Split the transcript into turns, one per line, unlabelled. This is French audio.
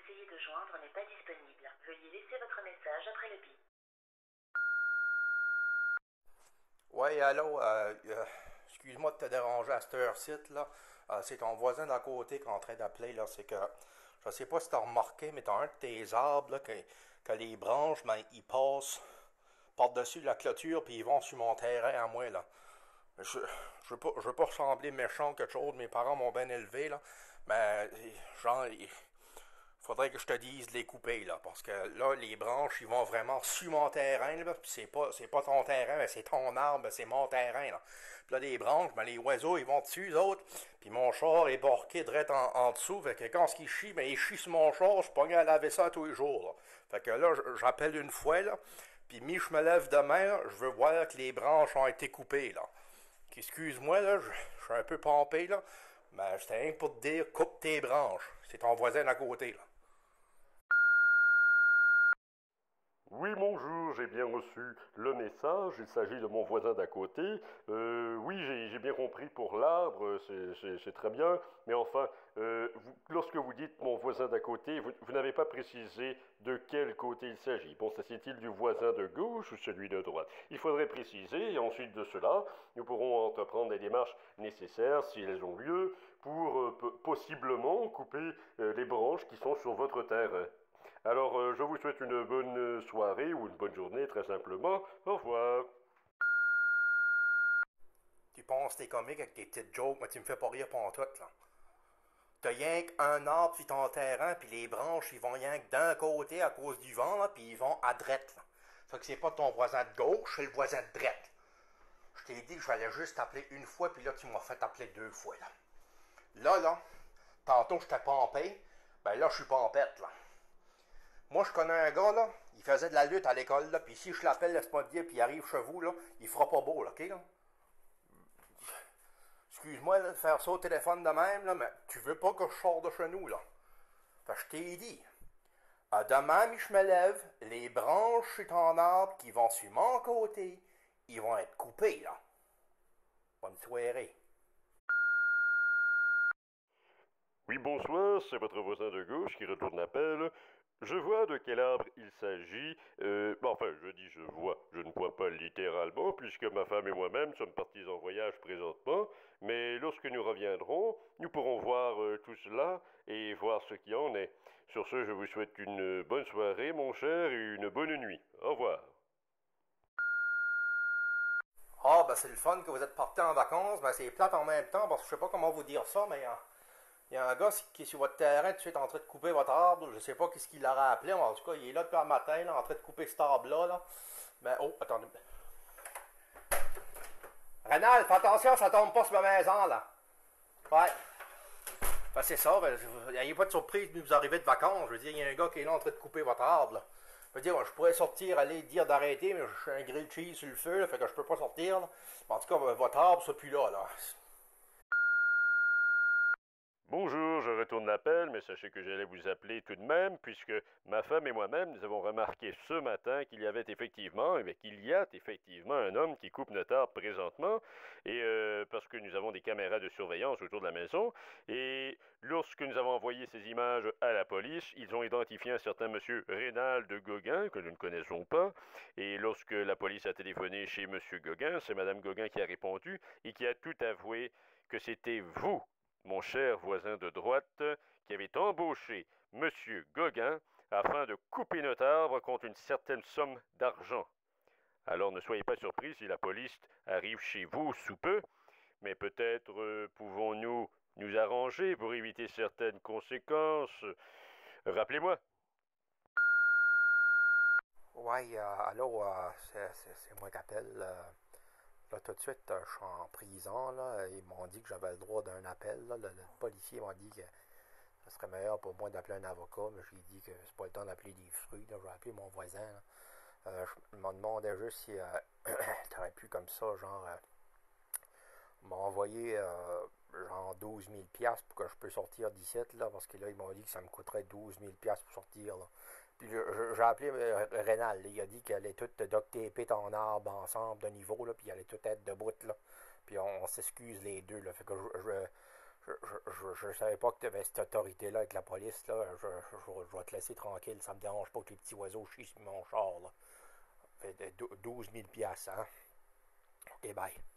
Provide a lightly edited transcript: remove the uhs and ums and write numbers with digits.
essayez de joindre n'est pas disponible. Veuillez laisser votre message après le bip.
Ouais, allô, excuse-moi de te déranger à cette heure-ci, là. C'est ton voisin d'à côté qui est en train d'appeler, là. C'est que, je sais pas si t'as remarqué, mais t'as un de tes arbres, là, que les branches, ben, ils passent par-dessus la clôture, puis ils vont sur mon terrain à moi, là. Je veux pas ressembler méchant ou quelque chose, mes parents m'ont bien élevé, là. Mais, genre, faudrait que je te dise de les couper, là, parce que là, les branches, ils vont vraiment sur mon terrain, là, pis c'est pas ton terrain, mais c'est ton arbre, c'est mon terrain, là. Puis là, les branches, ben, les oiseaux, ils vont dessus, les autres, puis mon char est borqué direct en dessous, fait que quand ils chient, ben, ils chient sur mon char, je suis pas à laver ça tous les jours, là. Fait que là, j'appelle une fois, là, puis je me lève demain, là, je veux voir que les branches ont été coupées, là. Excuse-moi, là, je suis un peu pompé, là, mais j'étais rien que pour te dire, coupe tes branches. C'est ton voisin à côté, là.
Oui, bonjour, j'ai bien reçu le message, il s'agit de mon voisin d'à côté. Oui, j'ai bien compris pour l'arbre, c'est très bien, mais enfin, lorsque vous dites mon voisin d'à côté, vous n'avez pas précisé de quel côté il s'agit. Bon, s'agit-il du voisin de gauche ou celui de droite? Il faudrait préciser, et ensuite de cela, nous pourrons entreprendre les démarches nécessaires, si elles ont lieu, pour possiblement couper les branches qui sont sur votre terre. Alors, je vous souhaite une bonne soirée ou une bonne journée, très simplement. Au revoir.
Tu penses que t'es comique avec tes petites jokes, mais tu me fais pas rire pantoute, là. T'as rien qu'un arbre sur ton terrain, puis les branches, ils vont rien que d'un côté à cause du vent, là, puis ils vont à drette, là. Fait que c'est pas ton voisin de gauche, c'est le voisin de drette. Je t'ai dit que je vais juste t'appeler une fois, puis là, tu m'as fait appeler deux fois, là. Là, tantôt, j'étais pompé, ben là, je suis pompette, là. Moi, je connais un gars, là, il faisait de la lutte à l'école, là, puis si je l'appelle, laisse-moi te dire, puis il arrive chez vous, là, il fera pas beau, là, ok, là? Excuse-moi là, de faire ça au téléphone de même, là, mais tu veux pas que je sorte de chez nous, là. Fait que je t'ai dit. Demain, je me lève, les branches sur ton arbre qui vont sur mon côté, ils vont être coupées, là. Bonne soirée.
Oui, bonsoir, c'est votre voisin de gauche qui retourne l'appel. Je vois de quel arbre il s'agit. Enfin, je dis je vois. Je ne vois pas littéralement, puisque ma femme et moi-même sommes partis en voyage présentement. Mais lorsque nous reviendrons, nous pourrons voir tout cela et voir ce qui en est. Sur ce, je vous souhaite une bonne soirée, mon cher, et une bonne nuit. Au revoir.
Ah, ben c'est le fun que vous êtes partis en vacances, ben c'est plate en même temps, parce que je sais pas comment vous dire ça, mais il y a un gars qui est sur votre terrain, tout de suite en train de couper votre arbre. Je sais pas qu'est-ce qu'il l'aurait appelé, mais en tout cas, il est là depuis le matin, là, en train de couper cet arbre-là. Là. Mais oh, attendez. Rénal, fais attention, ça tombe pas sur ma maison, là. Ouais. Ben, c'est ça, ben, n'ayez pas de surprise de vous arriver de vacances. Je veux dire, il y a un gars qui est là en train de couper votre arbre, là. Je veux dire, je pourrais sortir, aller dire d'arrêter, mais je suis un grilled cheese sur le feu, là, fait que je peux pas sortir, là. Mais en tout cas, votre arbre, c'est plus là, là.
Bonjour, je retourne l'appel, mais sachez que j'allais vous appeler tout de même, puisque ma femme et moi-même, nous avons remarqué ce matin qu'il y avait effectivement, qu'il y a effectivement un homme qui coupe notre arbre présentement, et parce que nous avons des caméras de surveillance autour de la maison, et lorsque nous avons envoyé ces images à la police, ils ont identifié un certain monsieur Rénal de Gauguin, que nous ne connaissons pas, et lorsque la police a téléphoné chez monsieur Gauguin, c'est madame Gauguin qui a répondu, et qui a tout avoué que c'était vous, mon cher voisin de droite, qui avait embauché M. Gauguin afin de couper notre arbre contre une certaine somme d'argent. Alors ne soyez pas surpris si la police arrive chez vous sous peu, mais peut-être pouvons-nous nous arranger pour éviter certaines conséquences. Rappelez-moi.
Ouais, allô, c'est moi qui appelle. Là, tout de suite, je suis en prison, là. Ils m'ont dit que j'avais le droit d'un appel, là. Le policier m'a dit que ce serait meilleur pour moi d'appeler un avocat, mais j'ai dit que c'est pas le temps d'appeler des fruits, là. Je vais appeler mon voisin, là. Je me demandais juste si t'aurais pu comme ça, genre, m'a envoyé genre 12 000 piastres pour que je puisse sortir d'ici, là, parce que là, ils m'ont dit que ça me coûterait 12 000 piastres pour sortir, là. Puis j'ai appelé Rénal, là, il a dit qu'elle allait tout duct taper ton arbre ensemble de niveau, là, puis il allait tout être debout, là. Puis on s'excuse les deux, là. Fait que Je savais pas que tu avais cette autorité-là avec la police, là. Je vais te laisser tranquille. Ça me dérange pas que les petits oiseaux chient sur mon char, là. Fait de 12 000 piastres, hein. OK, bye.